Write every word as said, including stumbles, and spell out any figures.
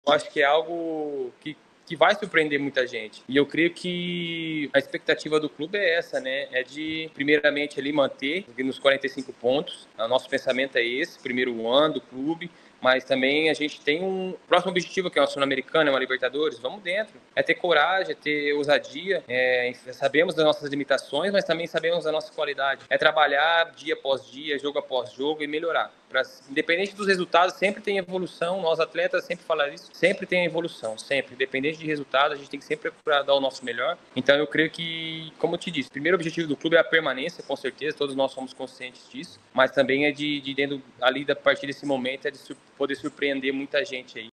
Eu acho que é algo que, que vai surpreender muita gente. E eu creio que a expectativa do clube é essa, né? É de, primeiramente, ali manter nos quarenta e cinco pontos. O nosso pensamento é esse, primeiro ano do clube. Mas também a gente tem um próximo objetivo, que é uma Sul-Americana, uma Libertadores. Vamos dentro. É ter coragem, é ter ousadia. É, sabemos das nossas limitações, mas também sabemos da nossa qualidade. É trabalhar dia após dia, jogo após jogo e melhorar. Pra, independente dos resultados, sempre tem evolução. Nós atletas sempre falamos isso. Sempre tem evolução, sempre. Independente de resultado, a gente tem que sempre procurar dar o nosso melhor. Então eu creio que, como eu te disse, o primeiro objetivo do clube é a permanência, com certeza. Todos nós somos conscientes disso. Mas também é de, de dentro ali, da partir desse momento, é de poder surpreender muita gente aí.